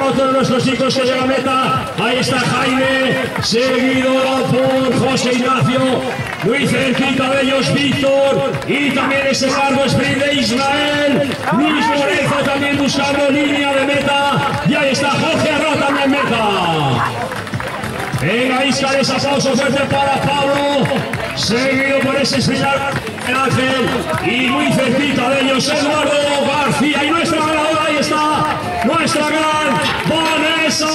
otro de nuestros chicos que llega a meta. Ahí está Jaime, seguido por José Ignacio. Muy cerquita de ellos Víctor. Y también ese largo sprint de Ismael. Luis Lorenzo también buscando línea de meta. Y ahí está Jorge Arroyo también en meta. Venga, Iscares, aplauso fuerte para Pablo. Seguido por ese señor Ángel. Y muy cerquita de ellos Eduardo García. Y nuestra ganadora, ahí está, nuestra gran Vanessa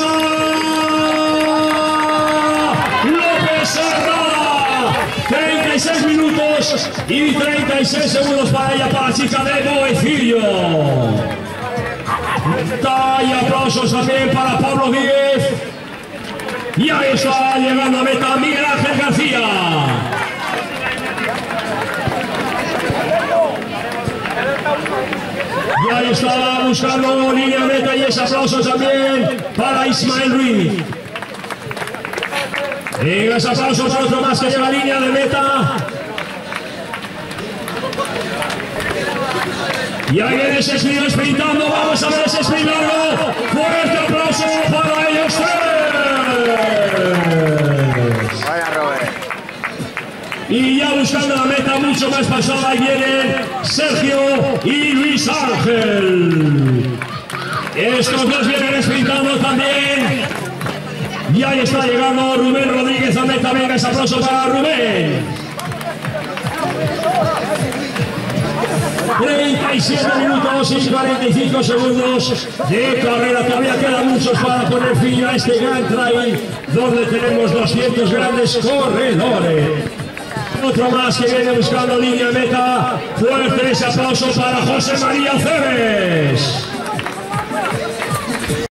López Serrada. 36 minutos y 36 segundos para ella, para la chica de Boecillo. Y aplausos también para Pablo Díez. Y ahí está llegando a meta Miguel Ángel García. Y ahí está buscando línea de meta y ese aplauso también para Ismael Ruiz. Y ese aplauso para otro más que lleva línea de meta. Y ahí viene ese sprint sprintando. Vamos a ver ese sprint largo. Fuerte aplauso para ellos tres. Vaya, Robert. Y ya buscando la meta mucho más pasada, ahí vienen Sergio y Luis Ángel. Estos dos vienen sprintando también. Y ahí está llegando Rubén Rodríguez a meta. Venga, ese aplauso para Rubén. 37 minutos y 45 segundos de carrera. Todavía quedan muchos para poner fin a este gran trail donde tenemos 200 grandes corredores. Otro más que viene buscando línea de meta. Fuerte ese aplauso para José María Cebes.